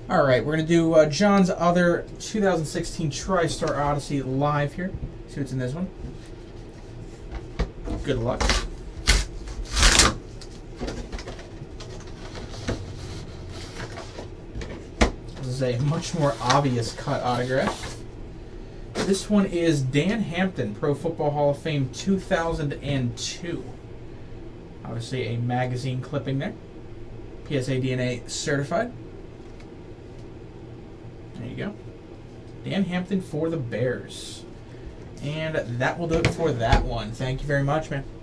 All right, we're going to do John's other 2016 TriStar Odyssey live here. See what's in this one. Good luck. This is a much more obvious cut autograph. This one is Dan Hampton, Pro Football Hall of Fame 2002. Obviously a magazine clipping there. PSA DNA certified. There you go. Dan Hampton for the Bears. And that will do it for that one. Thank you very much, man.